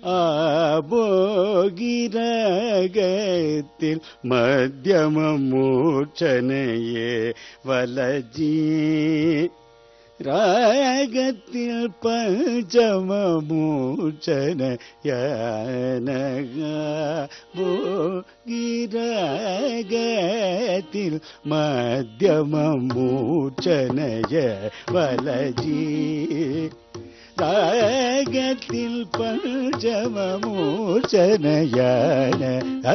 ஆபோகிரகத்தில் மத்தியம மூர்ச்சனையே வலஜி ராகத்தில் பஞ்சம மூர்ச்சனையோகிரகத்தில் மத்தியம மூர்ச்சனைய வலஜி ராகத்தில் பஞ்சம மூர்ச்சனையான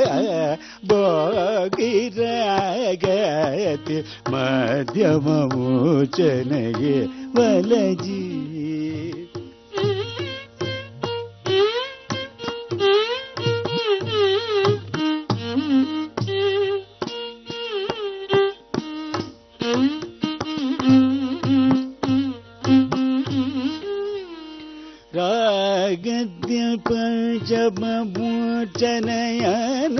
போகிரகத்தில் மத்தியம மூர்ச்சனையே வலஜி ராகத்தில் பஞ்சம மூர்ச்சனையான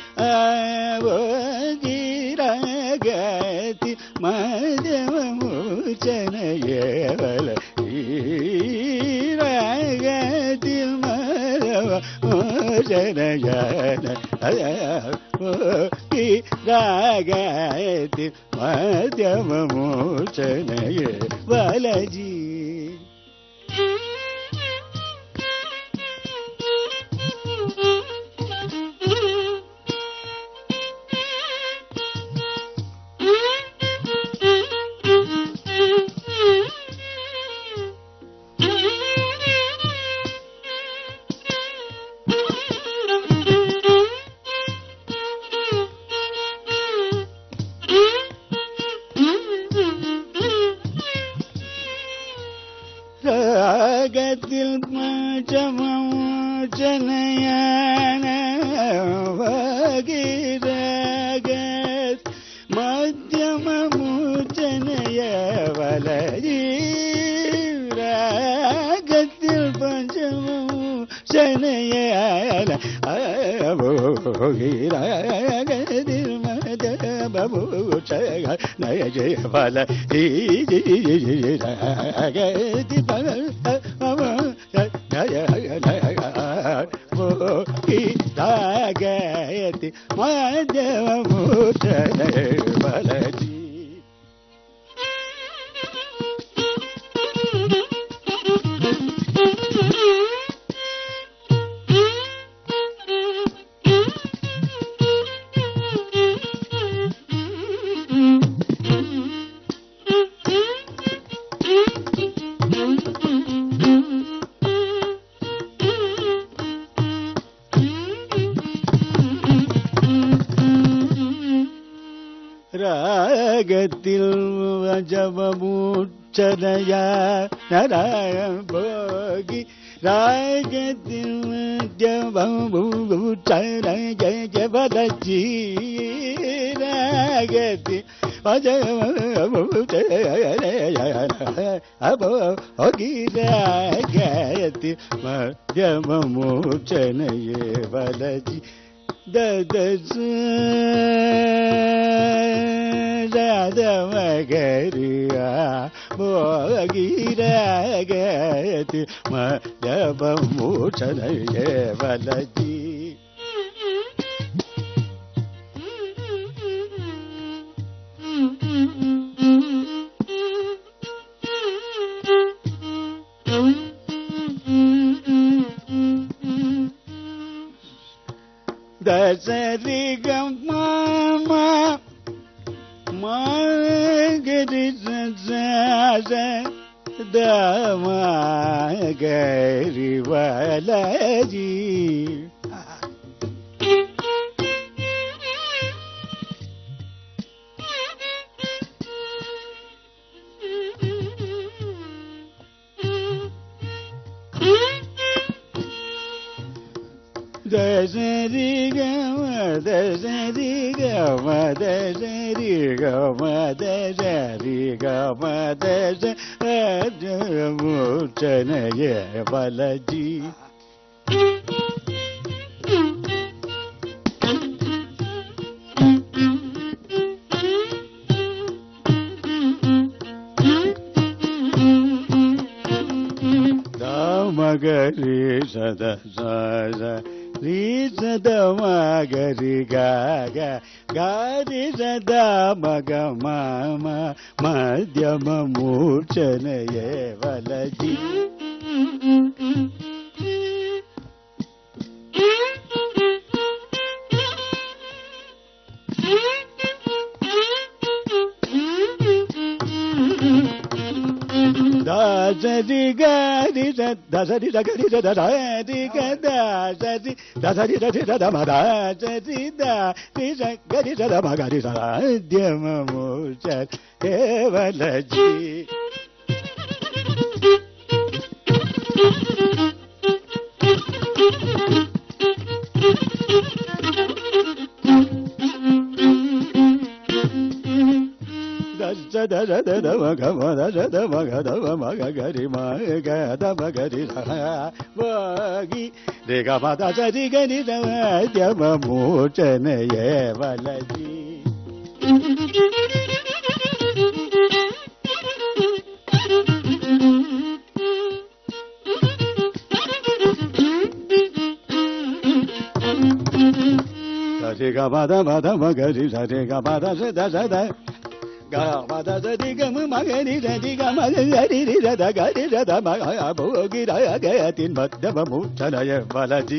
ஆவோகிரகத்தில் மத்தியம மூர்ச்சனையே வலஜி ராகத்தில் மத்தியம மூர்ச்சனையான ராகத்தில் மத்தியம மூர்ச்சனையே வலஜி ராகத்தில் பஞ்சம மூர்ச்சனையான வகிரக மத்தியம மூர்ச்சனைய வலஜி ராகத்தில் பஞ்சம மூர்ச்சனையான போகிரகத்தில் மத்தியம மூர்ச்சனைய வலஜி ராகத்தில் மத்தியம மூர்ச்சனையே வலஜி ராகத்தில் பஞ்சம மூர்ச்சனைய போகி ராகத்தில் மத்தியம மூர்ச்சனைய வலஜி ராகத்தில் பஞ்சம மூர்ச்சனைய போகிரகத்தில் மத்தியம மூர்ச்சனையே வலஜி மகரியா போகிரகத்தில் மத்தியம மூர்ச்சனையே வலஜி தசரிகம் மாமா மாகரி சச தமகரி வலஜி தசரி கம தசரி கம தசரி கம தசரி கம தச மூர்ச்சனையே வலஜி మగరి సద సద రి సద మగరి గగ గారి సద మగ మామ మధ్యమ మూర్ఛనయే వలజి దసరి గరి దసరి దగరి దసరి గదసరి దసరి దసరి దమ దసరి దరి గరి దమ గరి సాధ్యమ మూర్ఛ కేవలజీ మగరి మగరి రే గ సరి గరి మధ్యమ మూర్ఛనయే వలజి సరి గ మద మగరి సరి గ మద సద గమద సరి గమ మగరి సరి గమ గరి రద గరి రద మగ భోగి రగతి మధ్యమ మూర్ఛనయ వలజి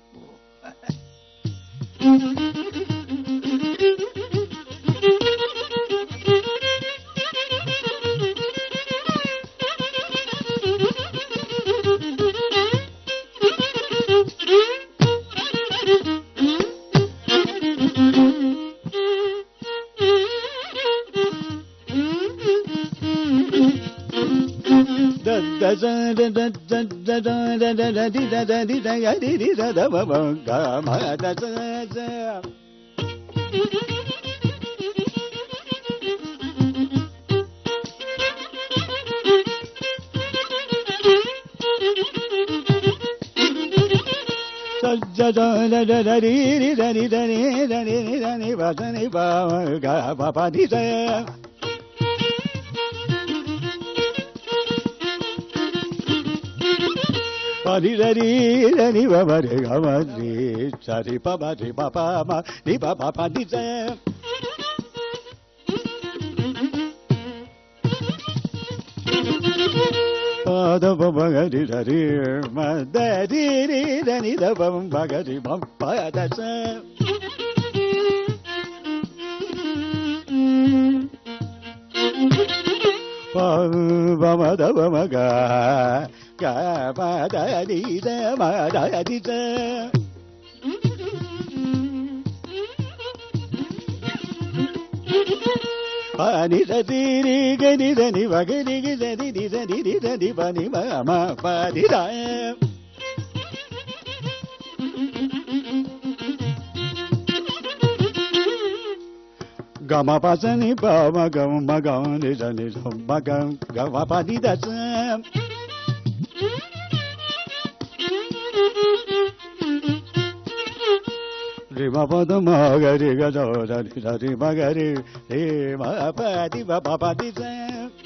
పరి రి ని బరి గమరి సరి పరి పప మ ని పప పది స పద మగరి రి మదరి రి ని దబ మగరి బం పద స పద మగ గ పద ని ద మద ది స pani sati ri ga ni da ni va ga ni ga ni ni da ni ni da ni pa ni ma ma pa ni da ga ma pa sa ni pa ma ga ni da ni ma ga ma pa ni da sa ri ma pa da ma ga ri ga da ri ma ga ri ma pa di ma pa pa di sa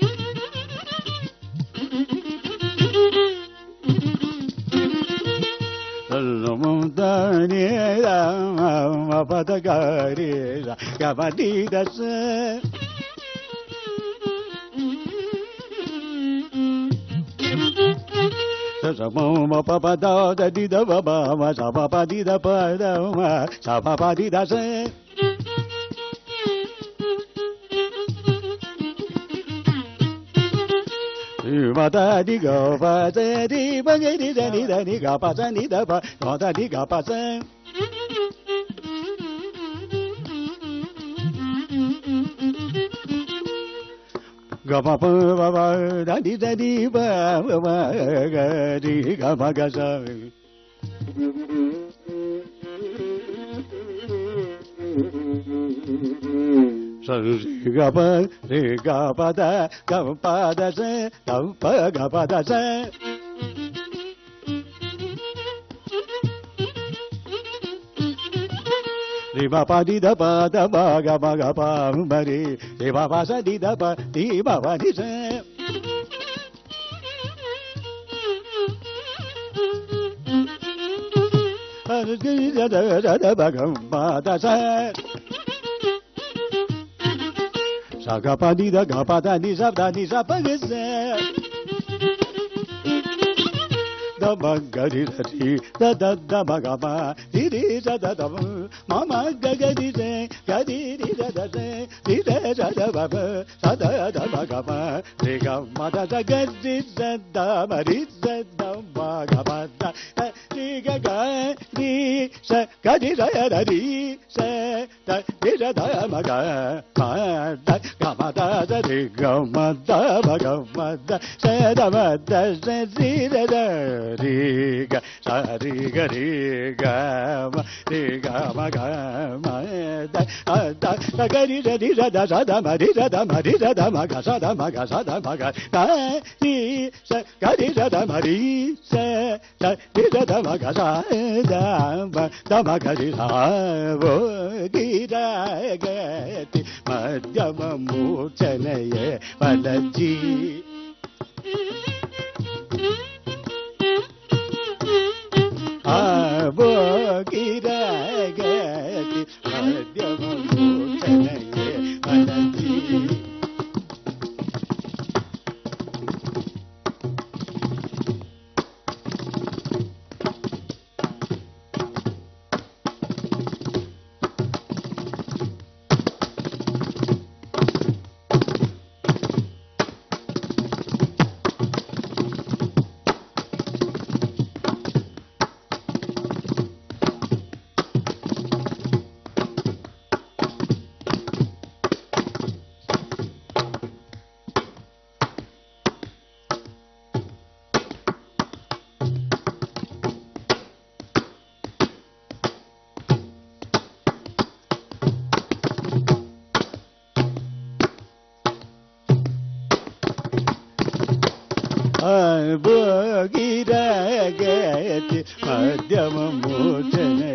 mo da ni da ma pa da ga ri ga ma di da sa sa mo ma pa pa da da di da ba ba ma sa pa pa di da pa da ma sa pa pa di da sa ma da di ga pa sa di ba ga di da ni ga pa sa ni da pa ma da di ga pa sa ga pa pa ba ba da di ba ma ga di ga ma ga sa sa ri ga pa da sa ga pa ga pa da sa ri ma pa di da pa da ba ga pa ma ri ri ma pa sa di da pa di ma pa di sa Sagapadida gapada nisa nisa pagase. Da magari da da da magama diri da da da mama gagadi se gadiri da da se diri da da baba da da da magama diga mada da gadi da da mari da da magama da diga gadi se gadi da da di se da diri da magama da gama da da diga mada magama da se da mada se diri da Riga, sa riga riga, ma riga ma ga ma da da da ga ri da di da da da ma di da ma di da ma ga sa da ma ga sa da ma ga da di sa ga di da ma ri sa da di da ma ga sa da ma ga di sa wo gi da ga ti ma ja ma mu chane ye ma da ji Bogira gati madhyama mutanaye manati Bogira gati madhyama mutanaye